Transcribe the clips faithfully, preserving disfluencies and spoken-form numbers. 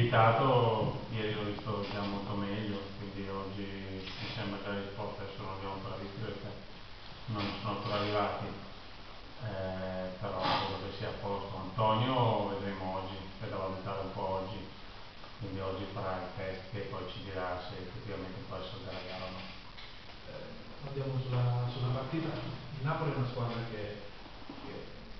precipitato, ieri l'ho visto già molto meglio, quindi oggi mi sembra che la risposta adesso non abbiamo ancora visto perché non sono ancora arrivati, eh, però credo che sia a posto. Antonio vedremo oggi, è da valutare un po' oggi, quindi oggi farà il test e poi ci dirà se effettivamente può essere della gara o no. Eh, andiamo sulla, sulla partita. Il Napoli è una squadra che, che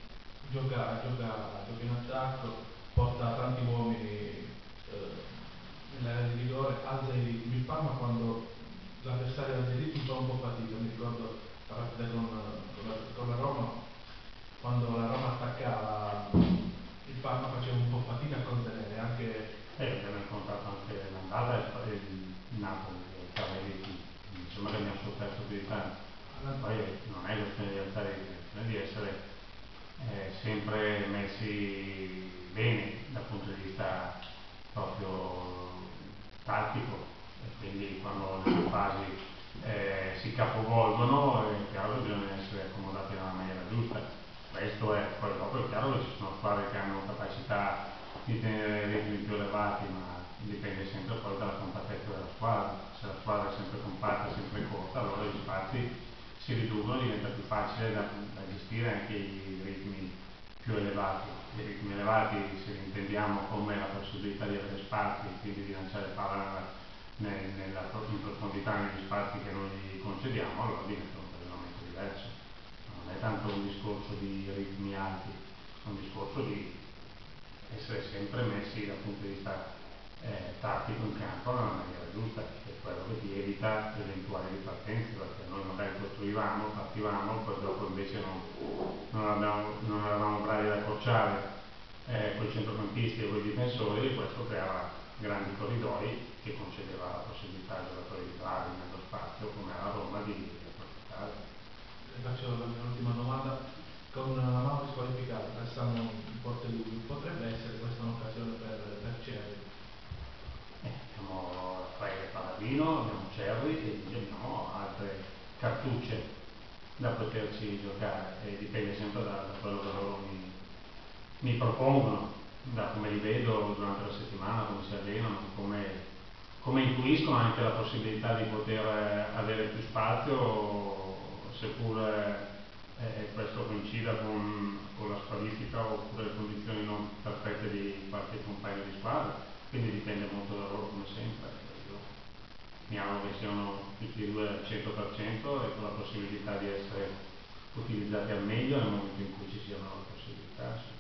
gioca, gioca, gioca in attacco, porta tanti uomini eh, nell'area di rigore, alza i ritmi. Il Parma quando l'avversario alza i ritmi fa un po' fatica. Mi ricordo la partita con, con, la, con la Roma, quando la Roma attaccava il Parma faceva un po' fatica a contenere anche. E eh, abbiamo incontrato anche l'andata e il Napoli, che mi sembra che abbiamo sofferto più di tanto. Poi non è questione di alzare i ritmi, è questione di essere eh, sempre messi bene dal punto di vista proprio tattico, e quindi quando le due fasi eh, si capovolgono è chiaro che bisogna essere accomodati nella maniera giusta. Questo è, poi dopo è chiaro che ci sono squadre che hanno capacità di tenere ritmi più elevati, ma dipende sempre poi dalla compattezza della squadra. Se la squadra è sempre compatta, sempre corta, allora gli spazi si riducono, diventa più facile da, da gestire anche i ritmi più elevati. I ritmi elevati, se li intendiamo come la possibilità di avere spazi, quindi di lanciare palla nel, nella, in profondità negli spazi che noi gli concediamo, allora diventa un ragionamento diverso. Non è tanto un discorso di ritmi alti, è un discorso di essere sempre messi dal punto di vista eh, tattico in campo nella maniera giusta, che è quello che ti evita eventuali ripartenze, perché noi magari costruivamo, partivamo, poi dopo invece non, non, abbiamo, non eravamo bravi ad accorciare eh, con i centrocampisti e con i difensori, e questo creava grandi corridoi che concedeva la possibilità ai giocatori di bravi nello spazio come alla Roma di, di approfittare. Le faccio la mia ultima domanda. Con la mano squalificata, restando in porte lui, potrebbe essere questa un'occasione per, per Cerri? Eh, abbiamo Raffaele Paladino, abbiamo Cerri e quindi abbiamo altre cartucce da poterci giocare, e dipende sempre da, da quello che loro mi, mi propongono, da come li vedo durante la settimana, come si allenano, come, come intuiscono anche la possibilità di poter avere più spazio, seppur eh, questo coincida con, con la squalifica oppure le condizioni non perfette di qualche compagno di squadra, quindi dipende molto da loro come sempre. Io mi auguro che siano tutti e due al cento per cento e con la possibilità di essere utilizzati al meglio nel momento in cui ci siano le possibilità. Sì.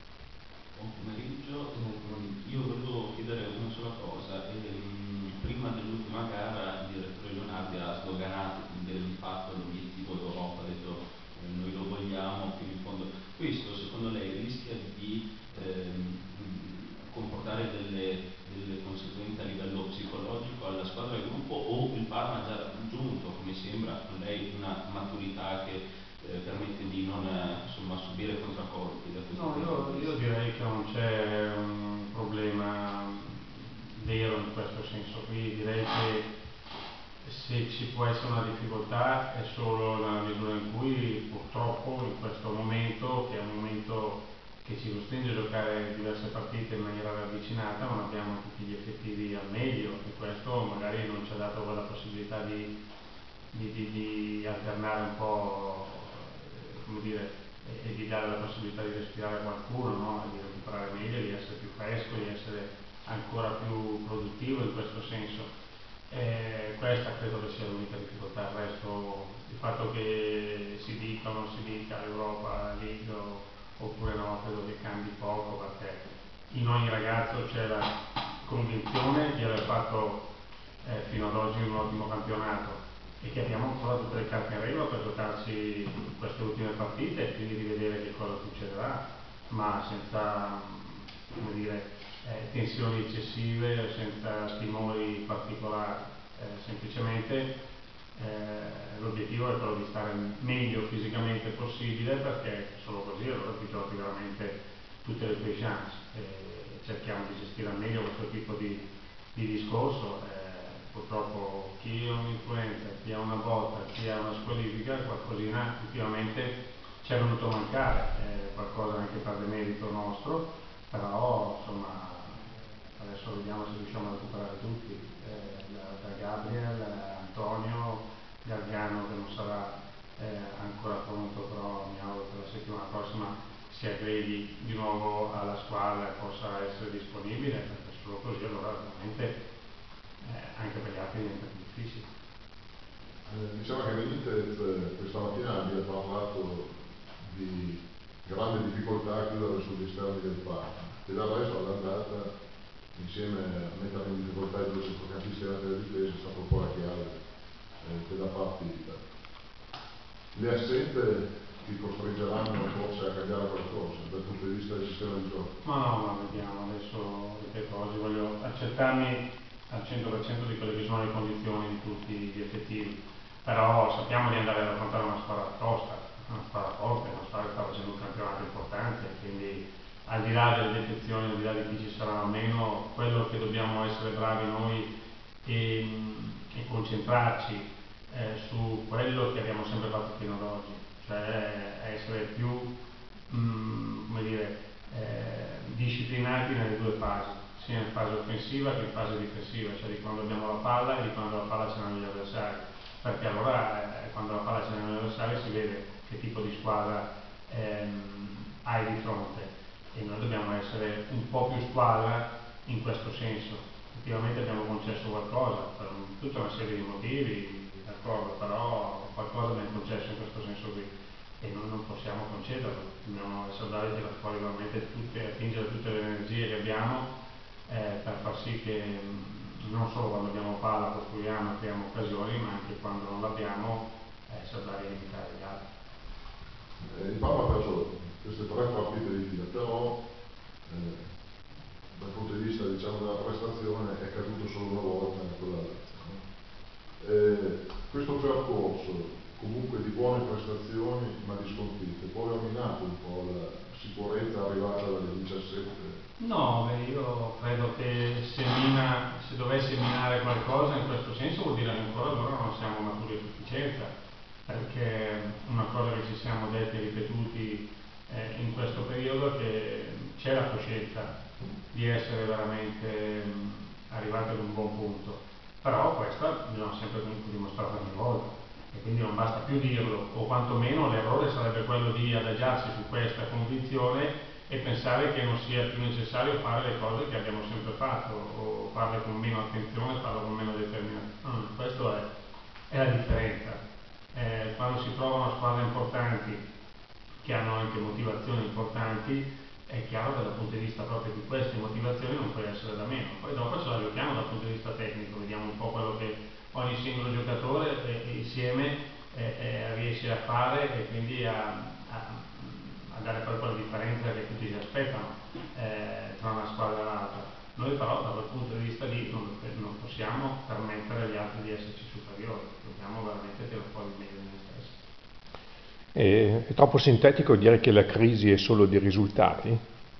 Buon pomeriggio, io volevo chiedere una sola cosa. Ehm, prima dell'ultima gara il direttore Leonardi ha sdoganato di fatto l'obiettivo d'Europa, ha detto eh, noi lo vogliamo fino in fondo. Questo secondo lei rischia di ehm, comportare delle, delle conseguenze a livello psicologico alla squadra del gruppo, o il Parma ha già raggiunto, come sembra a lei, una maturità che eh, permette di non eh, insomma, subire contraccolpi da questo No, punto io, di io vista? direi che non c'è un problema vero in questo senso qui, direi che se ci può essere una difficoltà è solo nella misura in cui purtroppo in questo momento, che è un momento che ci costringe a giocare diverse partite in maniera ravvicinata, non abbiamo tutti gli effettivi al meglio, e questo magari non ci ha dato quella possibilità di, di, di, di alternare un po', eh, come dire, e, e di dare la possibilità di respirare a qualcuno, no? Di recuperare meglio, di essere più fresco, di essere ancora più produttivo in questo senso. Eh, questa credo che sia l'unica difficoltà. Il resto, il fatto che si dica o non si dica l'Europa League o, oppure no, credo che cambi poco, perché in ogni ragazzo c'è la convinzione di aver fatto eh, fino ad oggi un ottimo campionato e che abbiamo ancora tutte le carte in regola per giocarci queste ultime partite e quindi di vedere che cosa succederà, ma senza, come dire, eh, tensioni eccessive, senza timori particolari, eh, semplicemente eh, l'obiettivo è quello di stare meglio fisicamente possibile, perché solo così allora ti giochi veramente tutte le tue chance. E cerchiamo di gestire al meglio questo tipo di, di discorso. Eh, purtroppo chi ha un'influenza, chi ha una botta, chi ha una squalifica, qualcosina ultimamente ci è venuto a mancare, eh, qualcosa anche per demerito nostro, però insomma adesso adesso vediamo se riusciamo a recuperare tutti, eh, da, da Gabriel, Antonio, Gargano che non sarà eh, ancora pronto, però mi auguro che la settimana prossima si aggredi di nuovo alla squadra e possa essere disponibile, perché solo così allora veramente eh, anche per gli altri diventa più difficile. Eh, diciamo che Benitez questa mattina abbia parlato di grande difficoltà a chiudere sugli esterni del parco, e dal resto all'andata, insieme a mettere in difficoltà i due centrocampisti della difesa, è stato un po' la chiave eh, della partita. Le assenze ti costringeranno forse a cambiare qualcosa dal punto di vista del sistema di gioco? Ma no, ma vediamo, adesso ripeto, oggi voglio accertarmi al cento per cento di quelle che sono le condizioni di tutti gli effettivi, però sappiamo di andare ad affrontare una squadra tosta, una squadra forte, una squadra che sta facendo un campionato importante, quindi al di là delle defezioni, al di là di chi ci sarà o meno, quello che dobbiamo essere bravi noi e, e concentrarci eh, su quello che abbiamo sempre fatto fino ad oggi, cioè essere più mh, come dire, eh, disciplinati nelle due fasi, sia in fase offensiva che in fase difensiva, cioè di quando abbiamo la palla e di quando la palla ce l'hanno gli avversari, perché allora eh, quando la palla ce l'hanno gli avversari si vede che tipo di squadra ehm, hai di fronte, e noi dobbiamo essere un po' più squadra in questo senso. Effettivamente abbiamo concesso qualcosa per tutta una serie di motivi, d'accordo, però qualcosa abbiamo concesso in questo senso qui e noi non possiamo concederlo, dobbiamo essere bravi a tirare fuori veramente tutte, a attingere tutte le energie che abbiamo eh, per far sì che mh, non solo quando abbiamo palla costruiamo e creiamo occasioni, ma anche quando non l'abbiamo eh, essere bravi a limitare gli altri. Eh, il Parma ha perso queste tre partite di fila, però eh, dal punto di vista diciamo, della prestazione è caduto solo una volta con la Lazio, no? eh, questo percorso comunque di buone prestazioni ma di sconfitte poi ha minato un po' la sicurezza arrivata dalle diciassette. No, beh, io credo che se, mina, se dovesse minare qualcosa in questo senso vuol dire che ancora allora non siamo maturi a sufficienza, perché una cosa che ci siamo detti e ripetuti eh, in questo periodo è che c'è la coscienza di essere veramente mh, arrivati ad un buon punto, però questa bisogna sempre comunque dimostrare ogni volta e quindi non basta più dirlo, o quantomeno l'errore sarebbe quello di adagiarsi su questa convinzione e pensare che non sia più necessario fare le cose che abbiamo sempre fatto o farle con meno attenzione, farle con meno determinazione. Questa è, è la differenza. Eh, quando si trovano squadre importanti che hanno anche motivazioni importanti, è chiaro che dal punto di vista proprio di queste motivazioni non può essere da meno. Poi dopo ce la giochiamo dal punto di vista tecnico, vediamo un po' quello che ogni singolo giocatore eh, insieme eh, eh, riesce a fare e quindi a, a, a dare poi quella differenza che tutti si aspettano eh, tra una squadra e l'altra. Noi però da quel punto di vista lì non, non possiamo permettere agli altri di esserci superiori, dobbiamo veramente tirare fuori il meglio di noi stessi. È, è troppo sintetico dire che la crisi è solo di risultati?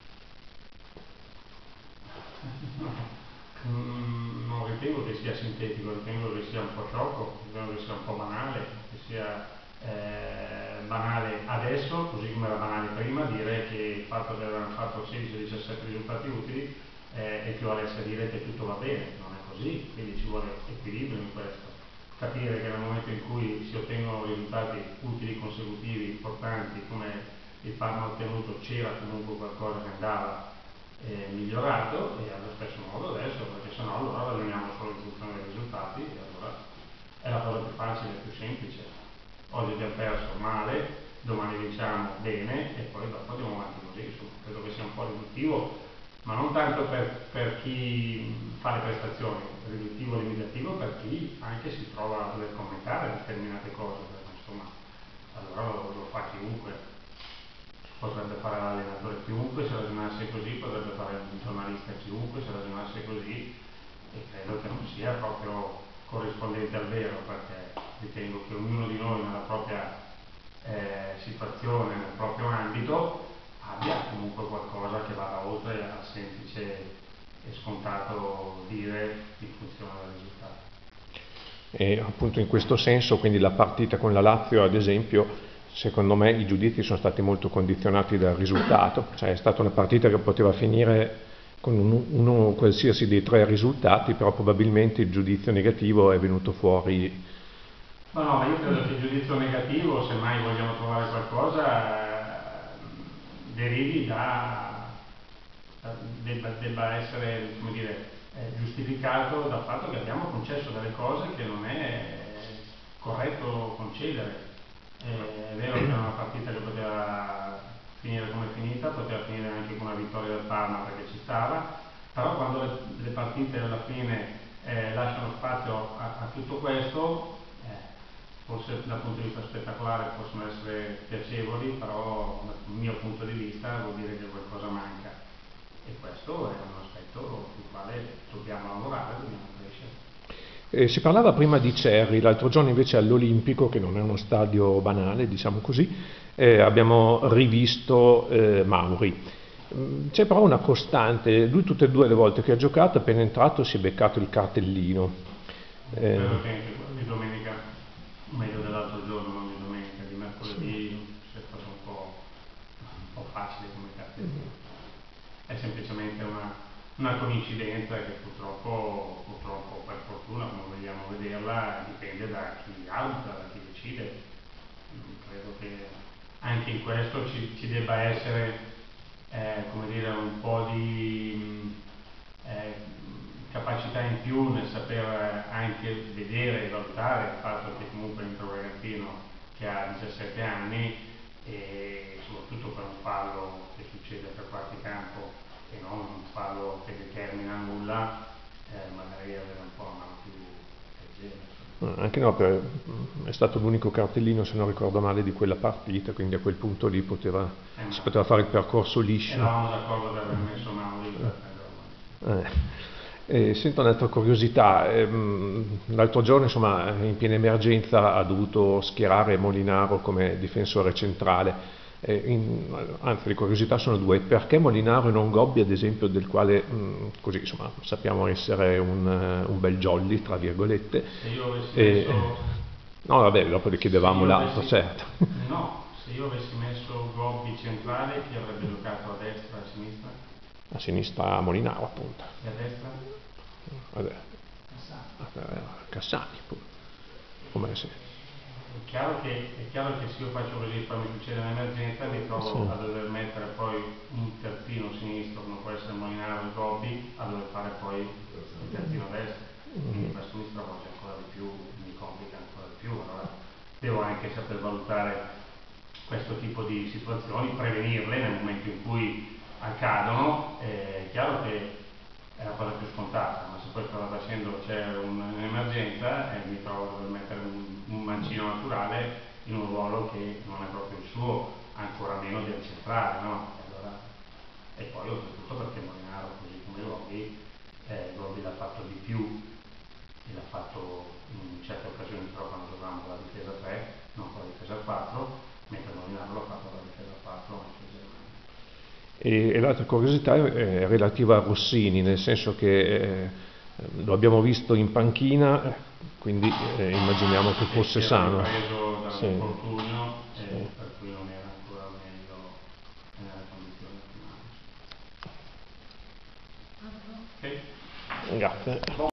Mm, non ritengo che sia sintetico, ritengo che sia un po' sciocco, ritengo che sia un po' banale, che sia eh, banale adesso, così come era banale prima, dire che il fatto che avevano fatto sedici diciassette risultati utili eh, equivale a dire che tutto va bene, non è così, quindi ci vuole equilibrio in questo. Capire che nel momento in cui si ottengono risultati utili consecutivi importanti come il Parma ha ottenuto c'era comunque qualcosa che andava eh, migliorato e allo stesso modo adesso, perché sennò allora ragioniamo solo in funzione dei risultati e allora è la cosa più facile e più semplice. Oggi abbiamo perso male, domani vinciamo bene e poi dopo andiamo avanti così, insomma, credo che sia un po' riduttivo, ma non tanto per, per chi fa le prestazioni, riduttivo e limitativo per chi anche si trova a dover commentare determinate cose, perché insomma allora lo, lo fa chiunque, potrebbe fare l'allenatore chiunque, se ragionasse così, potrebbe fare un giornalista chiunque, se ragionasse così, e credo che non sia proprio corrispondente al vero, perché ritengo che ognuno di noi nella propria eh, situazione, nel proprio ambito, abbia comunque qualcosa che vada oltre al semplice e scontato dire in funzione del risultato. E appunto in questo senso, quindi la partita con la Lazio, ad esempio, secondo me i giudizi sono stati molto condizionati dal risultato, cioè è stata una partita che poteva finire con uno, uno qualsiasi dei tre risultati, però probabilmente il giudizio negativo è venuto fuori. No, no, ma io credo che il giudizio negativo, se mai vogliamo trovare qualcosa, derivi da, debba, debba essere, come dire, giustificato dal fatto che abbiamo concesso delle cose che non è corretto concedere. È vero che era una partita che poteva finire come è finita, poteva finire anche con una vittoria del Parma perché ci stava, però quando le, le partite alla fine eh, lasciano spazio a, a tutto questo, eh, forse dal punto di vista spettacolare possono essere piacevoli, però dal mio punto di vista vuol dire che qualcosa manca, e questo è un aspetto sul quale dobbiamo lavorare, dobbiamo crescere. Eh, si parlava prima di Cerri, l'altro giorno invece all'Olimpico, che non è uno stadio banale, diciamo così, eh, abbiamo rivisto eh, Mauri. C'è però una costante, lui tutte e due le volte che ha giocato, appena entrato si è beccato il cartellino. Eh, Credo che anche di domenica, meglio dell'altro giorno, non di domenica, di mercoledì, si è fatto un po', un po' facile come cartellino. È semplicemente una, una coincidenza che purtroppo, purtroppo, per fortuna, come vogliamo vederla, dipende da chi arbitra, da chi decide. Credo che anche in questo ci, ci debba essere, eh, come dire, un po' di eh, capacità in più nel saper anche vedere e valutare il fatto che comunque è un ragazzino che ha diciassette anni, e soprattutto per un fallo che succede per quarti campo e non un fallo che determina nulla, eh, magari avere un po' una mano più leggera. Anche no, per, è stato l'unico cartellino, se non ricordo male, di quella partita, quindi a quel punto lì poteva, eh, si poteva fare il percorso liscio. Eravamo d'accordo per aver messo mano lì per eh. Eh, sento un'altra curiosità, ehm, l'altro giorno insomma in piena emergenza ha dovuto schierare Molinaro come difensore centrale, eh, in, anzi le curiosità sono due: perché Molinaro e non Gobbi, ad esempio, del quale mh, così insomma sappiamo essere un, un bel jolly tra virgolette. Se io avessi eh, messo... no vabbè, dopo le chiedevamo l'altro, avessi... certo. No, se io avessi messo Gobbi centrale, chi avrebbe giocato a destra e a sinistra? A sinistra Molinaro, appunto. E a destra? Vabbè. Cassani, come se. È chiaro, che, è chiaro che se io faccio così e poi mi succede un'emergenza, mi trovo sì. a dover mettere poi un terzino sinistro, come può essere Molinaro e Gobbi, a dover fare poi il terzino destro. Quindi questo mi stravolge ancora di più, mi complica ancora di più. Allora devo anche saper valutare questo tipo di situazioni, prevenirle nel momento in cui accadono. È chiaro che è la cosa più scontata, ma se poi strada facendo c'è un'emergenza e mi trovo a dover mettere un, un mancino naturale in un ruolo che non è proprio il suo, ancora meno del centrale, no? E, allora, e poi oltretutto perché Molinaro, così come Gobbi, eh, Gobbi l'ha fatto di più, e l'ha fatto in certe occasioni, però quando giocavamo con la difesa tre, non con la difesa quattro, mentre Molinaro l'ha fatto con la difesa quattro anche Germania. E, e l'altra curiosità è relativa a Rossini, nel senso che eh, lo abbiamo visto in panchina, quindi eh, immaginiamo che fosse si sano. Si è preso dal sì. infortunio, sì. eh, per cui non era ancora meglio nella condizione ottimale. Grazie.